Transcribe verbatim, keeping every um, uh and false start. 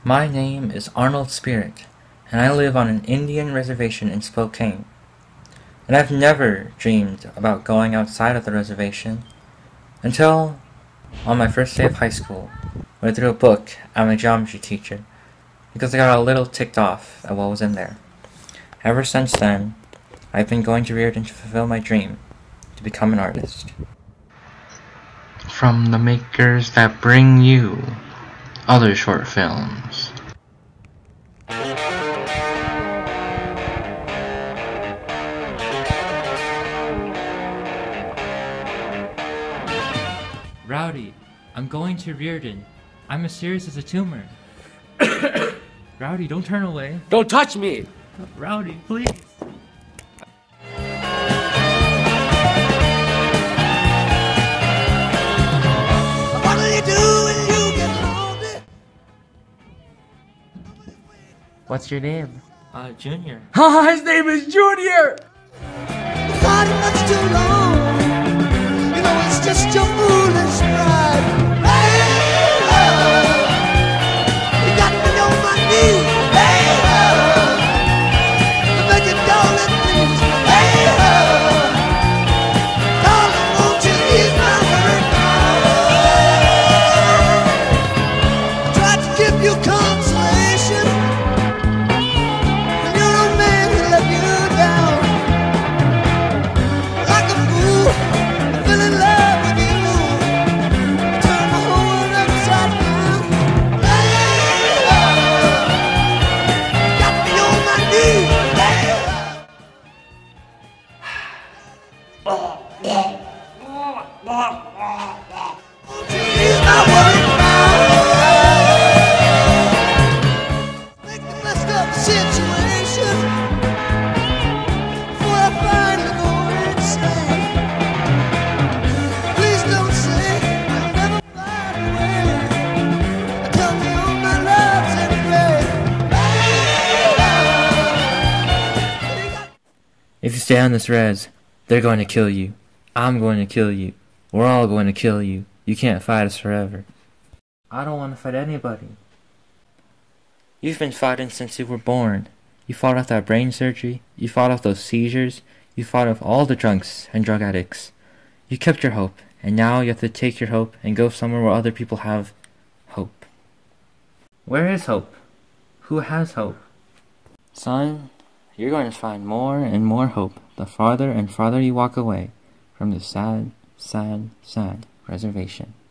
My name is Arnold Spirit, and I live on an Indian reservation in Spokane. And I've never dreamed about going outside of the reservation until on my first day of high school, when I threw a book at my geometry teacher because I got a little ticked off at what was in there. Ever since then, I've been going to Reardon to fulfill my dream to become an artist. From the makers that bring you other short films. Rowdy, I'm going to Reardon. I'm as serious as a tumor. Rowdy, don't turn away. Don't touch me! Rowdy, please. What do you do when you get lonely? What's your name? Uh, Junior. Ha! His name is Junior! Not much too long. You know it's just your foolish pride. Hey, love, you got me on my knees. Hey, love, to make it darling, please. Hey, love, darling, won't you ease my hurt now? I tried to give you consolation when you're a man who let you down. Like a fool, I fell in love with you. I turned my whole world upside down. Hey, love, got me on my knees. Hey, love, won't you ease my worry now? Make the best of the situation before I finally go insane. Please don't say you'll never find a way. Tell me all my love's in vain. Hey, love. If you stay on this res, they're going to kill you. I'm going to kill you. We're all going to kill you. You can't fight us forever. I don't want to fight anybody. You've been fighting since you were born. You fought off that brain surgery. You fought off those seizures. You fought off all the drunks and drug addicts. You kept your hope, and now you have to take your hope and go somewhere where other people have hope. Where is hope? Who has hope? Son, you're going to find more and more hope the farther and farther you walk away from this sad, sad, sad reservation.